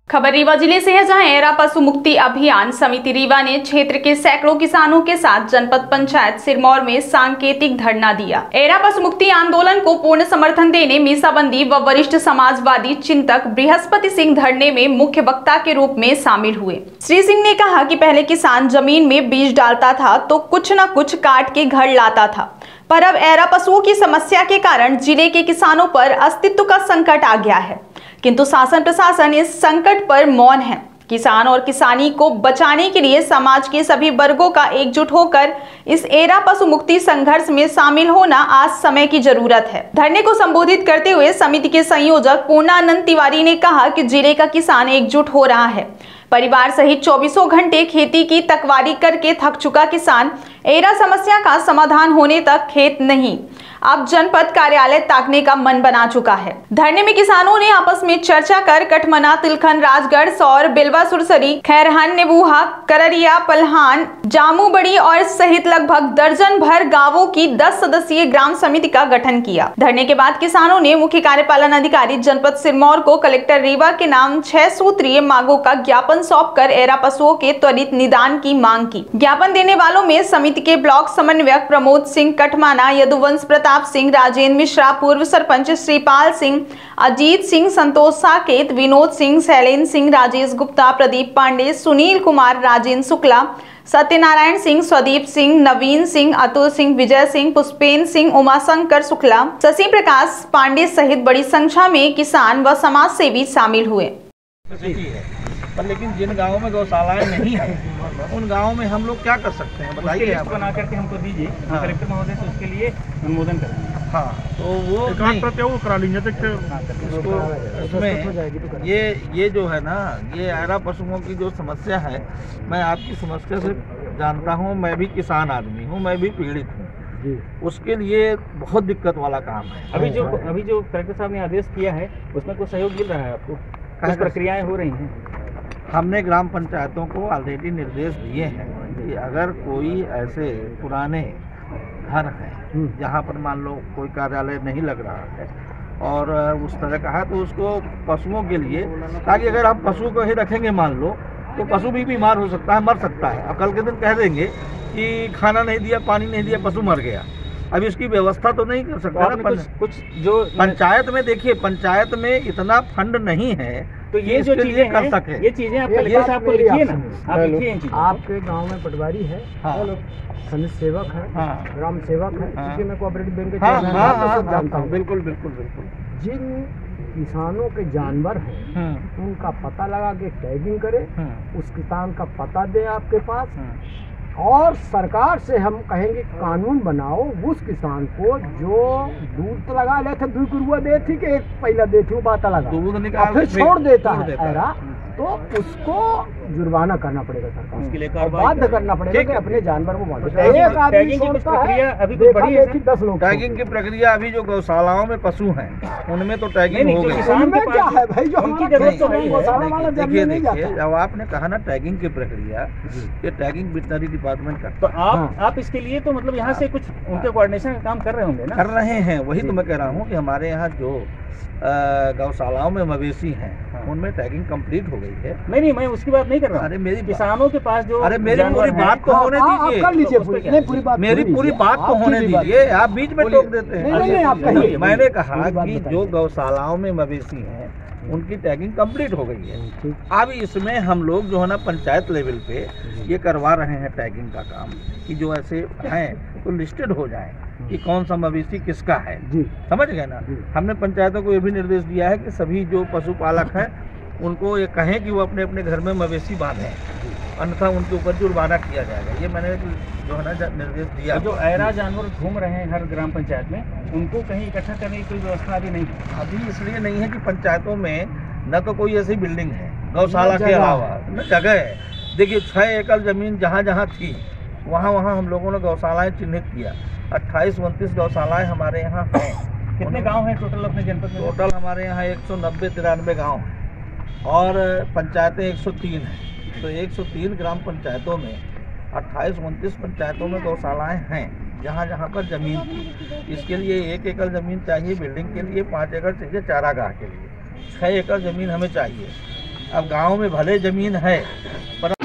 खबर रीवा जिले से है, जहां एरा पशु मुक्ति अभियान समिति रीवा ने क्षेत्र के सैकड़ों किसानों के साथ जनपद पंचायत सिरमौर में सांकेतिक धरना दिया। एरा पशु मुक्ति आंदोलन को पूर्ण समर्थन देने मीसाबंदी व वरिष्ठ समाजवादी चिंतक बृहस्पति सिंह धरने में मुख्य वक्ता के रूप में शामिल हुए। श्री सिंह ने कहा कि पहले किसान जमीन में बीज डालता था तो कुछ न कुछ काट के घर लाता था, पर अब एरा पशुओं की समस्या के कारण जिले के किसानों पर अस्तित्व का संकट आ गया है, किंतु शासन प्रशासन इस संकट पर मौन है। किसान और किसानी को बचाने के लिए समाज के सभी वर्गों का एकजुट होकर इस एरा पशु मुक्ति संघर्ष में शामिल होना आज समय की जरूरत है। धरने को संबोधित करते हुए समिति के संयोजक पूर्णानंद तिवारी ने कहा कि जिले का किसान एकजुट हो रहा है। परिवार सहित 24 घंटे खेती की तकवारी करके थक चुका किसान एरा समस्या का समाधान होने तक खेत नहीं, अब जनपद कार्यालय ताकने का मन बना चुका है। धरने में किसानों ने आपस में चर्चा कर कटमना, तिलखन, राजगढ़, सौर, बिलवा, सुरसरी, खैरहन, नेबूहा, कररिया, पलहान, जामुबड़ी और सहित लगभग दर्जन भर गांवों की 10 सदस्यीय ग्राम समिति का गठन किया। धरने के बाद किसानों ने मुख्य कार्यपालन अधिकारी जनपद सिरमौर को कलेक्टर रीवा के नाम 6 सूत्रीय मांगों का ज्ञापन सौंपकर एरा पशुओं के त्वरित निदान की मांग की। ज्ञापन देने वालों में समिति के ब्लॉक समन्वयक प्रमोद सिंह कटमाना, यदुवंश प्रताप सिंह, राजेंद्र मिश्रा, पूर्व सरपंच श्रीपाल सिंह, अजीत सिंह, संतोष साकेत, विनोद सिंह, शैलेंद्र सिंह, राजेश गुप्ता, प्रदीप पांडे, सुनील कुमार, राजेंद्र शुक्ला, सत्यनारायण सिंह, स्वदीप सिंह, नवीन सिंह, अतुल सिंह, विजय सिंह, पुष्पेंद्र सिंह, उमाशंकर शुक्ला, शशि प्रकाश पांडे सहित बड़ी संख्या में किसान व समाज सेवी शामिल हुए। पर लेकिन जिन गांवों में गौशालाएं नहीं है उन गांवों में हम लोग क्या कर सकते हैं, बताइए आप। बना करके हमको दीजिए, कलेक्टर महोदय से उसके लिए अनुमोदन करेंगे। हाँ, तो वो करा लीजिए। उसमें ये जो है ना, ये एरा पशुओं की जो समस्या है, मैं आपकी समस्या से जानता हूँ। मैं भी किसान आदमी हूँ, मैं भी पीड़ित हूँ। उसके लिए बहुत दिक्कत वाला काम है। अभी जो कलेक्टर साहब ने आदेश किया है उसमें कुछ सहयोग मिल रहा है आपको? कुछ प्रक्रियाएं हो रही हैं? हमने ग्राम पंचायतों को ऑलरेडी निर्देश दिए हैं कि अगर कोई ऐसे पुराने घर हैं जहाँ पर मान लो कोई कार्यालय नहीं लग रहा है और उस तरह का है, तो उसको पशुओं के लिए, ताकि अगर हम पशु को ही रखेंगे मान लो तो पशु भी बीमार हो सकता है, मर सकता है। अब कल के दिन कह देंगे कि खाना नहीं दिया, पानी नहीं दिया, पशु मर गया। अब इसकी व्यवस्था तो नहीं कर सकता ना। कुछ जो पंचायत में देखिए, पंचायत में इतना फंड नहीं है तो ये जो चीजें कर सके, ये चीजें आप कलेक्टर साहब को लिखिए ना। आप लिखिए इन चीजों। आपके गांव में पटवारी है, खनिज सेवक है, ग्राम सेवक है, क्योंकि मैं कोऑपरेटिव बैंक के चेयरमैन जानता हूँ। बिल्कुल बिल्कुल बिल्कुल। जिन किसानों के जानवर हैं उनका पता लगा के टैगिंग करे, उस किसान का पता दे आपके पास, और सरकार से हम कहेंगे कानून बनाओ उस किसान को जो दूध लगा ले थे, 2 गुरुआ दे थी कि एक पहला दे थी, वो बात लगा फिर छोड़ देता है एरा, तो उसको जुर्माना करना पड़ेगा सरकार, उसके लिए बाध्य करना पड़ेगा कि अपने जानवर को बांधे। एक आदमी छोड़ता है, अभी बड़ी है कि 10 लोग। टैगिंग की प्रक्रिया अभी जो गौशालाओं में पशु हैं उनमें तो टैगिंग हो गई। किसान में क्या है भाई, जो उनकी जरूरत तो है। देखिए, जब आपने कहा ना टैगिंग की प्रक्रिया, ये टैगिंग वेटनरी डिपार्टमेंट का, तो आप इसके लिए तो मतलब यहाँ से कुछ उनके कोऑर्डिनेशन का काम कर रहे होंगे ना? कर रहे हैं, वही तो मैं कह रहा हूँ कि हमारे यहाँ जो गौशालाओं में मवेशी हैं उनमें टैगिंग कंप्लीट हो गई है। नहीं, मैं उसकी बात नहीं कर रहा हूँ। अरे मेरी किसानों के पास जो, अरे मेरी पूरी बात तो होने दीजिए, मेरी पूरी बात तो होने दीजिए। आप बीच में टोक देते हैं। मैंने कहा कि जो गौशालाओं में मवेशी हैं उनकी टैगिंग कंप्लीट हो गई है। अब इसमें हम लोग जो है ना पंचायत लेवल पे ये करवा रहे हैं टैगिंग का काम, कि जो ऐसे हैं तो लिस्टेड हो जाए कि कौन सा मवेशी किसका है। समझ गए ना? हमने पंचायतों को ये भी निर्देश दिया है कि सभी जो पशुपालक हैं उनको ये कहें कि वो अपने अपने घर में मवेशी बांधें, अन्यथा उनके ऊपर जुर्माना किया जाएगा। ये मैंने जो है ना निर्देश दिया। जो एरा जानवर घूम रहे हैं हर ग्राम पंचायत में, उनको कहीं इकट्ठा करने की कोई व्यवस्था अभी नहीं है? अभी इसलिए नहीं है कि पंचायतों में न तो कोई ऐसी बिल्डिंग है गौशाला के अलावा, न जगह है। देखिए 6 एकड़ जमीन जहाँ जहाँ थी वहाँ हम लोगों ने गौशालाएँ चिन्हित किया। 28-29 गौशालाएँ हमारे यहाँ हैं। कितने गाँव हैं टोटल अपने जनपद में? टोटल हमारे यहाँ 190-93 गाँव हैं और पंचायतें 103 हैं। तो 103 ग्राम पंचायतों में 28-29 पंचायतों में गौशालाएँ हैं जहाँ जहाँ पर जमीन थी। इसके लिए 1 एकड़ जमीन चाहिए बिल्डिंग के लिए, 5 एकड़ चाहिए चारागाह के लिए, 6 एकड़ जमीन हमें चाहिए। अब गांव में भले जमीन है पर